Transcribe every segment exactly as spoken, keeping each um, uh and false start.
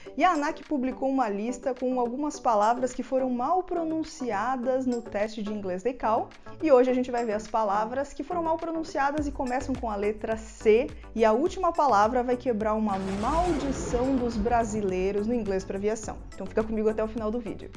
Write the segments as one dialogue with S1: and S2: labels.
S1: E a ANAC publicou uma lista com algumas palavras que foram mal pronunciadas no teste de inglês da I C A L. E hoje a gente vai ver as palavras que foram mal pronunciadas e começam com a letra C. E a última palavra vai quebrar uma maldição dos brasileiros no inglês para aviação. Então fica comigo até o final do vídeo.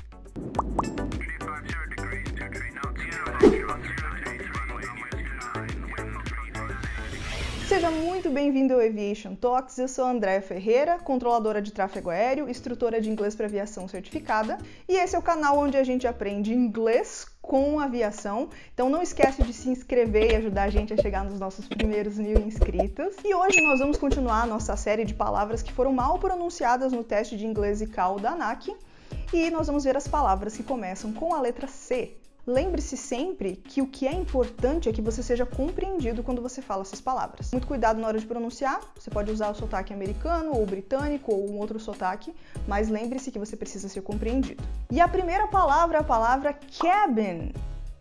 S1: Seja muito bem-vindo ao Aviation Talks, eu sou a Andréa Ferreira, controladora de tráfego aéreo, instrutora de inglês para aviação certificada, e esse é o canal onde a gente aprende inglês com aviação. Então não esquece de se inscrever e ajudar a gente a chegar nos nossos primeiros mil inscritos. E hoje nós vamos continuar a nossa série de palavras que foram mal pronunciadas no teste de inglês I C A L da ANAC, e nós vamos ver as palavras que começam com a letra C. Lembre-se sempre que o que é importante é que você seja compreendido quando você fala essas palavras. Muito cuidado na hora de pronunciar, você pode usar o sotaque americano ou britânico ou um outro sotaque, mas lembre-se que você precisa ser compreendido. E a primeira palavra é a palavra cabin.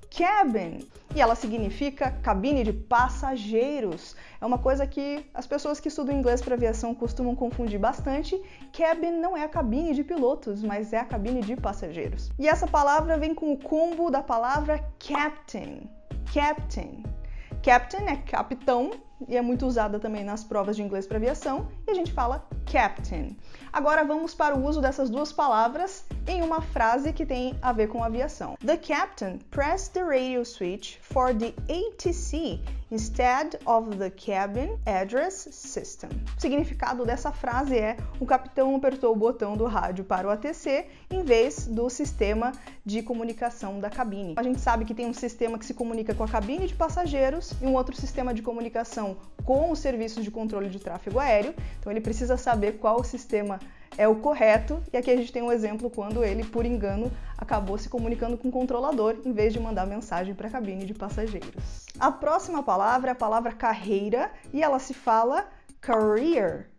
S1: Cabin. E ela significa cabine de passageiros. É uma coisa que as pessoas que estudam inglês para aviação costumam confundir bastante. Cabin não é a cabine de pilotos, mas é a cabine de passageiros. E essa palavra vem com o combo da palavra captain. Captain. Captain é capitão e é muito usada também nas provas de inglês para aviação, e a gente fala captain. Agora vamos para o uso dessas duas palavras em uma frase que tem a ver com aviação. The captain pressed the radio switch for the A T C instead of the cabin address system. O significado dessa frase é: o capitão apertou o botão do rádio para o A T C em vez do sistema de comunicação da cabine. A gente sabe que tem um sistema que se comunica com a cabine de passageiros e um outro sistema de comunicação com os serviços de controle de tráfego aéreo, então ele precisa saber qual sistema é o correto, e aqui a gente tem um exemplo quando ele, por engano, acabou se comunicando com o controlador em vez de mandar mensagem para a cabine de passageiros. A próxima palavra é a palavra carreira, e ela se fala career.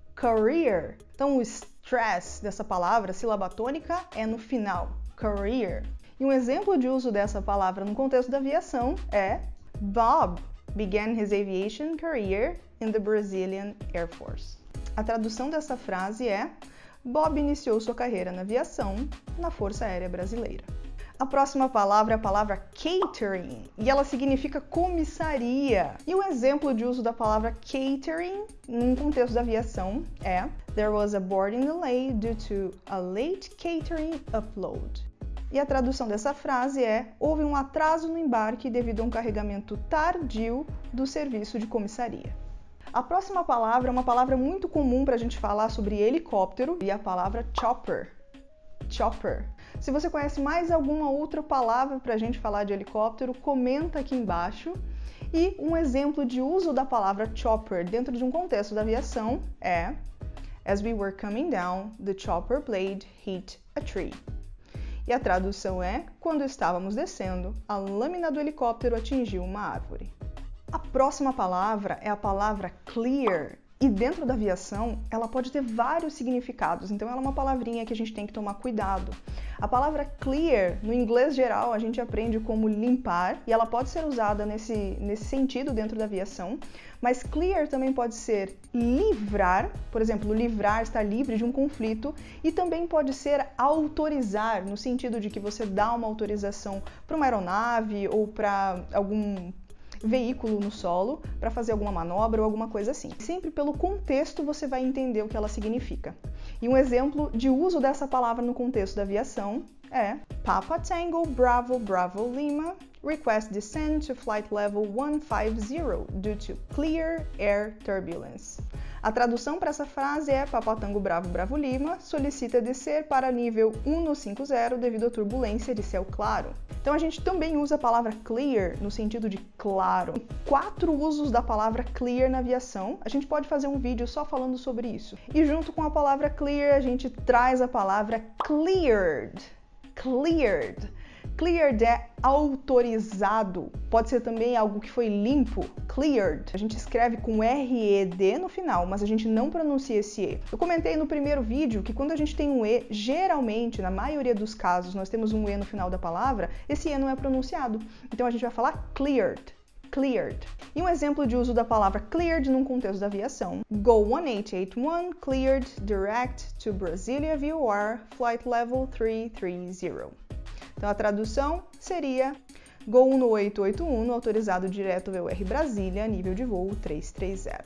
S1: Career. Então o stress dessa palavra, sílaba tônica, é no final. Career. E um exemplo de uso dessa palavra no contexto da aviação é Bob began his aviation career in the Brazilian Air Force. A tradução dessa frase é: Bob iniciou sua carreira na aviação na Força Aérea Brasileira. A próxima palavra é a palavra catering, e ela significa comissaria. E o exemplo de uso da palavra catering num contexto da aviação é: There was a boarding delay due to a late catering upload. E a tradução dessa frase é: houve um atraso no embarque devido a um carregamento tardio do serviço de comissaria. A próxima palavra é uma palavra muito comum para a gente falar sobre helicóptero, e a palavra chopper. Chopper. Se você conhece mais alguma outra palavra para a gente falar de helicóptero, comenta aqui embaixo. E um exemplo de uso da palavra chopper dentro de um contexto da aviação é: As we were coming down, the chopper blade hit a tree. E a tradução é: quando estávamos descendo, a lâmina do helicóptero atingiu uma árvore. A próxima palavra é a palavra clear, e dentro da aviação ela pode ter vários significados, então ela é uma palavrinha que a gente tem que tomar cuidado. A palavra clear, no inglês geral, a gente aprende como limpar, e ela pode ser usada nesse, nesse sentido dentro da aviação, mas clear também pode ser livrar, por exemplo, livrar, estar livre de um conflito, e também pode ser autorizar, no sentido de que você dá uma autorização para uma aeronave ou para algum veículo no solo para fazer alguma manobra ou alguma coisa assim. Sempre pelo contexto você vai entender o que ela significa. E um exemplo de uso dessa palavra no contexto da aviação é: Papa Tango Bravo Bravo Lima request descend to flight level one five zero due to clear air turbulence. A tradução para essa frase é: Papa Tango Bravo Bravo Lima solicita descer para nível um cinco zero devido à turbulência de céu claro. Então a gente também usa a palavra clear no sentido de claro. Quatro usos da palavra clear na aviação. A gente pode fazer um vídeo só falando sobre isso. E junto com a palavra clear, a gente traz a palavra cleared. Cleared. Cleared é autorizado. Pode ser também algo que foi limpo. Cleared. A gente escreve com R E D no final, mas a gente não pronuncia esse E. Eu comentei no primeiro vídeo que quando a gente tem um E, geralmente, na maioria dos casos, nós temos um E no final da palavra, esse E não é pronunciado. Então a gente vai falar cleared. cleared. E um exemplo de uso da palavra cleared num contexto da aviação. Go one eight eight one cleared direct to Brasilia V O R flight level three three zero. Então a tradução seria Go um oito oito um autorizado direto V O R Brasília, nível de voo três três zero.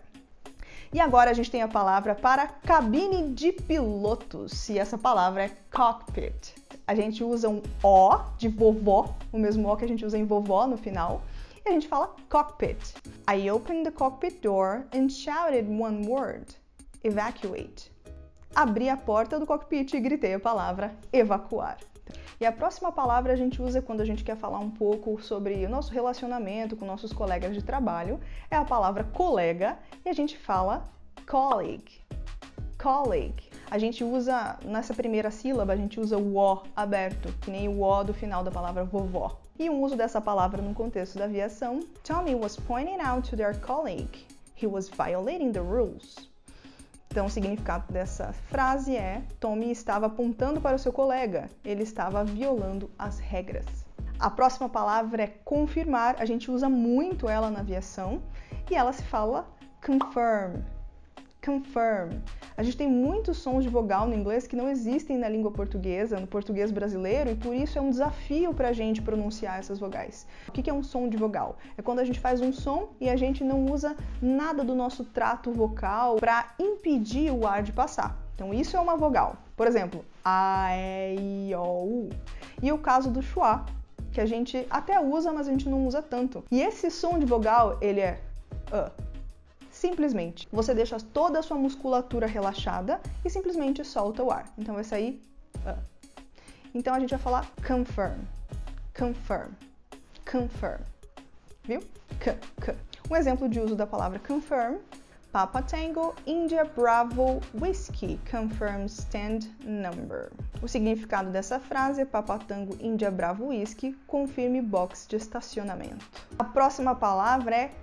S1: E agora a gente tem a palavra para cabine de pilotos, e essa palavra é cockpit. A gente usa um O de vovó, o mesmo O que a gente usa em vovó no final, e a gente fala cockpit. I opened the cockpit door and shouted one word, evacuate. Abri a porta do cockpit e gritei a palavra evacuar. E a próxima palavra a gente usa quando a gente quer falar um pouco sobre o nosso relacionamento com nossos colegas de trabalho, é a palavra colega, e a gente fala colleague. Colleague. A gente usa, nessa primeira sílaba, a gente usa o O aberto, que nem o O do final da palavra vovó. E um uso dessa palavra no contexto da aviação, Tommy was pointing out to their colleague. He was violating the rules. Então, o significado dessa frase é Tommy estava apontando para o seu colega, ele estava violando as regras. A próxima palavra é confirmar, a gente usa muito ela na aviação e ela se fala confirm. Confirm. A gente tem muitos sons de vogal no inglês que não existem na língua portuguesa, no português brasileiro, e por isso é um desafio para a gente pronunciar essas vogais. O que é um som de vogal? É quando a gente faz um som e a gente não usa nada do nosso trato vocal para impedir o ar de passar. Então isso é uma vogal. Por exemplo, A, E, I, O, U. E o caso do schwa, que a gente até usa, mas a gente não usa tanto. E esse som de vogal, ele é uh. Simplesmente, você deixa toda a sua musculatura relaxada e simplesmente solta o ar. Então vai sair uh. Então a gente vai falar confirm, confirm, confirm. Viu? K, K. Um exemplo de uso da palavra confirm. Papa Tango, India Bravo Whiskey confirms stand number. O significado dessa frase é Papa Tango, India Bravo Whiskey, confirme box de estacionamento. A próxima palavra é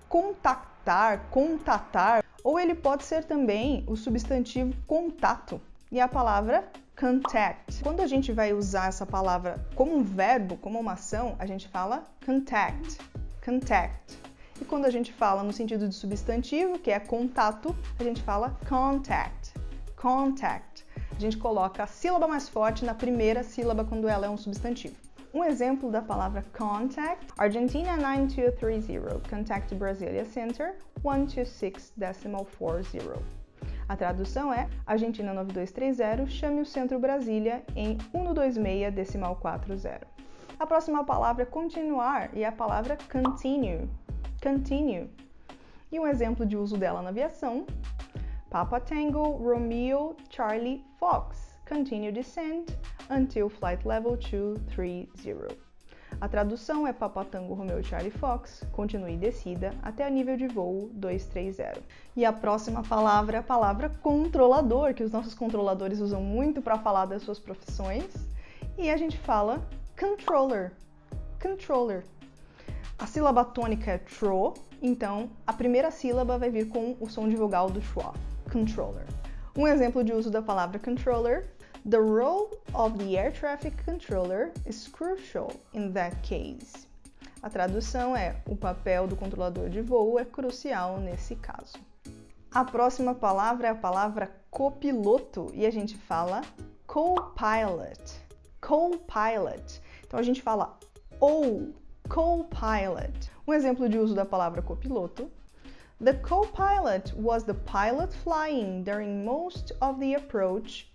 S1: contactar, contatar, ou ele pode ser também o substantivo contato, e a palavra contact. Quando a gente vai usar essa palavra como um verbo, como uma ação, a gente fala contact, contact. E quando a gente fala no sentido de substantivo, que é contato, a gente fala contact, contact. A gente coloca a sílaba mais forte na primeira sílaba quando ela é um substantivo. Um exemplo da palavra contact, Argentina nine two three zero, contact Brasilia Center one two six decimal four zero. A tradução é Argentina nove dois três zero, chame o Centro Brasília em um dois seis decimal quatro zero. A próxima palavra é continuar e a palavra continue, continue. E um exemplo de uso dela na aviação, Papa Tango, Romeo, Charlie, Fox, continue descent until flight level two three zero. A tradução é Papa Tango, Romeo, Charlie, Fox, continue descida até o nível de voo dois três zero. E a próxima palavra é a palavra controlador, que os nossos controladores usam muito para falar das suas profissões, e a gente fala controller, controller. A sílaba tônica é tro, então a primeira sílaba vai vir com o som de vogal do schwa, controller. Um exemplo de uso da palavra controller, the role of the air traffic controller is crucial in that case. A tradução é, o papel do controlador de voo é crucial nesse caso. A próxima palavra é a palavra copiloto, e a gente fala co-pilot, co-pilot. Então a gente fala ou, co-pilot. Um exemplo de uso da palavra copiloto, the co-pilot was the pilot flying during most of the approach.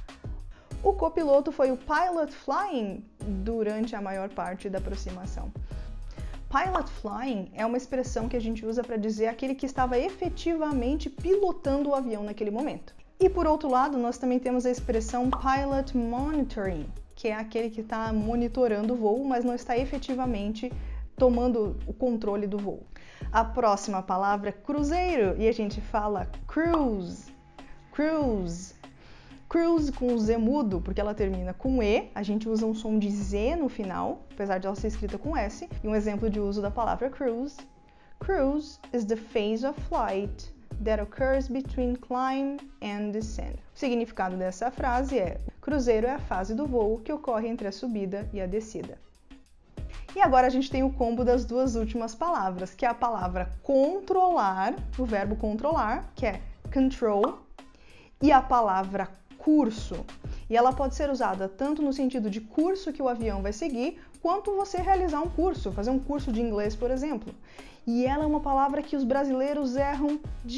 S1: O copiloto foi o pilot flying durante a maior parte da aproximação. Pilot flying é uma expressão que a gente usa para dizer aquele que estava efetivamente pilotando o avião naquele momento. E por outro lado, nós também temos a expressão pilot monitoring, que é aquele que está monitorando o voo, mas não está efetivamente tomando o controle do voo. A próxima palavra é cruzeiro, e a gente fala cruise, cruise. Cruise com o Z mudo, porque ela termina com E, a gente usa um som de Z no final, apesar de ela ser escrita com S. E um exemplo de uso da palavra cruise. Cruise is the phase of flight that occurs between climb and descent. O significado dessa frase é: cruzeiro é a fase do voo que ocorre entre a subida e a descida. E agora a gente tem o combo das duas últimas palavras, que é a palavra controlar, o verbo controlar, que é control, e a palavra curso. E ela pode ser usada tanto no sentido de curso que o avião vai seguir, quanto você realizar um curso, fazer um curso de inglês, por exemplo. E ela é uma palavra que os brasileiros erram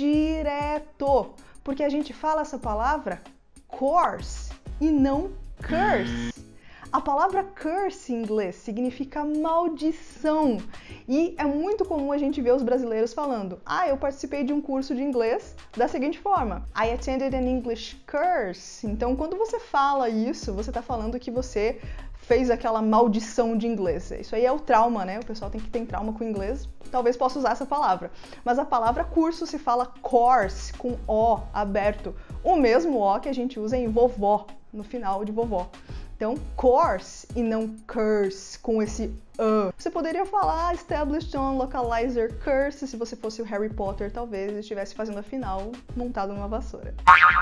S1: direto, porque a gente fala essa palavra course e não curse. A palavra curse em inglês significa maldição e é muito comum a gente ver os brasileiros falando: ah, eu participei de um curso de inglês da seguinte forma: I attended an English course. Então, quando você fala isso, você está falando que você fez aquela maldição de inglês. Isso aí é o trauma, né? O pessoal tem que ter trauma com o inglês. Talvez possa usar essa palavra. Mas a palavra curso se fala course, com O aberto. O mesmo O que a gente usa em vovó, no final de vovó. Então, course e não curse, com esse uh. Você poderia falar established on localizer curse se você fosse o Harry Potter, talvez, e estivesse fazendo a final montado numa vassoura.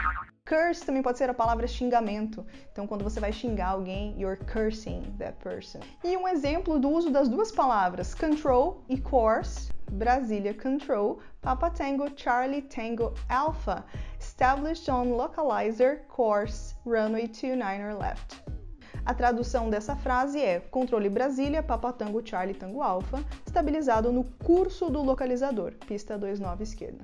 S1: Curse também pode ser a palavra xingamento. Então, quando você vai xingar alguém, you're cursing that person. E um exemplo do uso das duas palavras, control e course. Brasília Control, Papa Tango, Charlie Tango Alpha. Established on localizer course, runway two niner left. A tradução dessa frase é: controle Brasília, Papa Tango, Charlie Tango Alpha, estabilizado no curso do localizador, pista vinte e nove esquerda.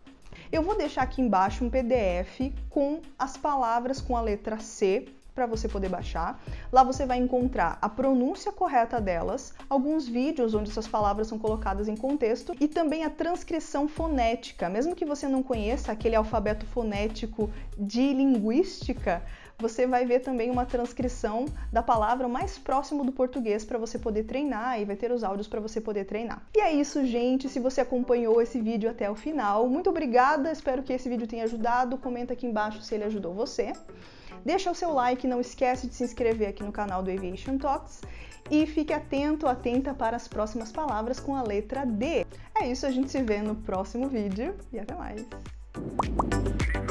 S1: Eu vou deixar aqui embaixo um P D F com as palavras com a letra C para você poder baixar. Lá você vai encontrar a pronúncia correta delas, alguns vídeos onde essas palavras são colocadas em contexto e também a transcrição fonética. Mesmo que você não conheça aquele alfabeto fonético de linguística, você vai ver também uma transcrição da palavra mais próximo do português para você poder treinar e vai ter os áudios para você poder treinar. E é isso, gente. Se você acompanhou esse vídeo até o final, muito obrigada. Espero que esse vídeo tenha ajudado. Comenta aqui embaixo se ele ajudou você. Deixa o seu like, não esquece de se inscrever aqui no canal do Aviation Talks e fique atento, atenta para as próximas palavras com a letra D. É isso, a gente se vê no próximo vídeo e até mais!